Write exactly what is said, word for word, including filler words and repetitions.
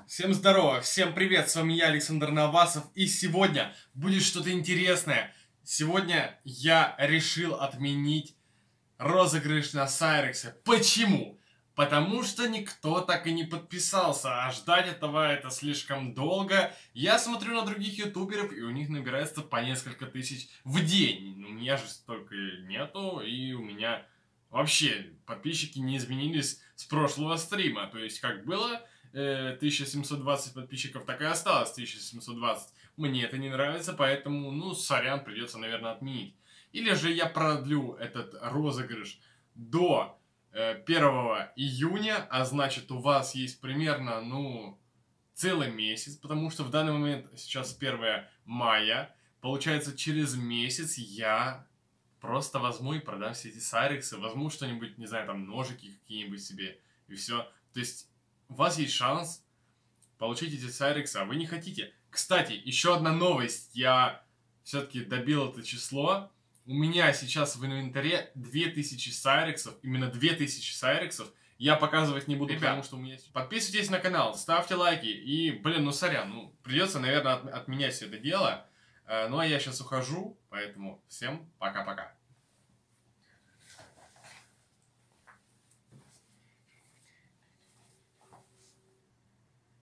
Всем здорово, всем привет, с вами я, Александр Новасов, и сегодня будет что-то интересное. Сегодня я решил отменить розыгрыш на Сайрексе. Почему? Потому что никто так и не подписался, а ждать этого это слишком долго. Я смотрю на других ютуберов, и у них набирается по несколько тысяч в день. У меня же столько нету, и у меня вообще подписчики не изменились с прошлого стрима. То есть как было тысяча семьсот двадцать подписчиков, так и осталось тысяча семьсот двадцать. Мне это не нравится, поэтому, ну, сорян, придется, наверное, отменить. Или же я продлю этот розыгрыш до э, первого июня, а значит, у вас есть примерно, ну, целый месяц, потому что в данный момент сейчас первое мая. Получается, через месяц я просто возьму и продам все эти сайрексы, возьму что-нибудь, не знаю, там, ножики какие-нибудь себе, и все. То есть у вас есть шанс получить эти сайрексы, а вы не хотите. Кстати, еще одна новость. Я все-таки добил это число. У меня сейчас в инвентаре две тысячи сайрексов. Именно две тысячи сайрексов. Я показывать не буду, ребят, потому что у меня... Подписывайтесь на канал, ставьте лайки. И, блин, ну сорян, ну придется, наверное, от, отменять все это дело. Ну а я сейчас ухожу, поэтому всем пока-пока.